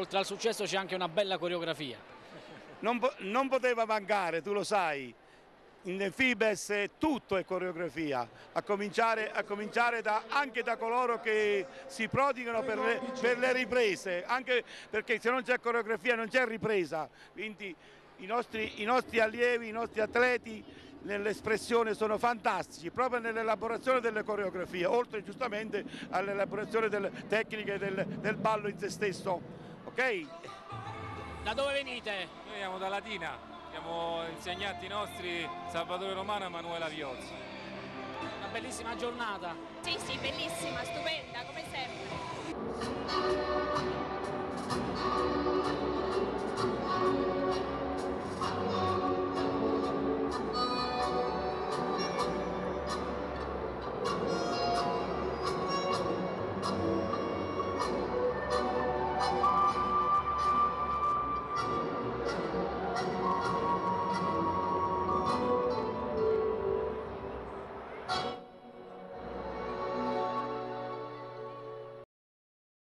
oltre al successo c'è anche una bella coreografia. Non poteva mancare, tu lo sai. In Fibes tutto è coreografia, a cominciare anche da coloro che si prodigano per le riprese, anche perché se non c'è coreografia non c'è ripresa, quindi i nostri allievi, i nostri atleti nell'espressione sono fantastici, proprio nell'elaborazione delle coreografie, oltre giustamente all'elaborazione delle tecniche del ballo in se stesso. Ok? Da dove venite? Noi siamo da Latina. Siamo insegnanti nostri Salvatore Romano e Manuela Viozzi. Una bellissima giornata. Sì, bellissima, stupenda.